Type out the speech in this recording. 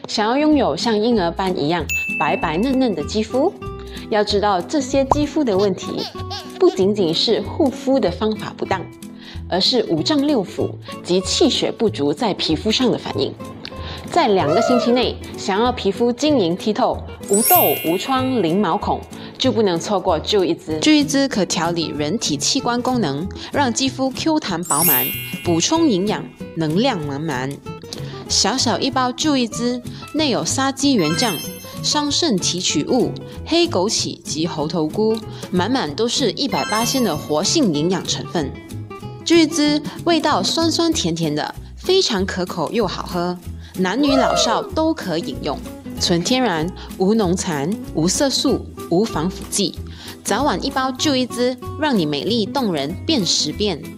想要拥有像婴儿般一样白白嫩嫩的肌肤？要知道，这些肌肤的问题，不仅仅是护肤的方法不当，而是五脏六腑及气血不足在皮肤上的反应。在2个星期内，想要皮肤晶莹剔透、无痘无疮、零毛孔，就不能错过就一滋。就一滋可调理人体器官功能，让肌肤 Q 弹饱满，补充营养，能量满满。小小一包就一滋，内有沙棘原酱、桑葚提取物、黑枸杞及猴头菇，满满都是100%的活性营养成分。就一滋味道酸酸甜甜的，非常可口又好喝，男女老少都可饮用。纯天然，无农残，无色素，无防腐剂。早晚一包就一滋，让你美丽动人变10变。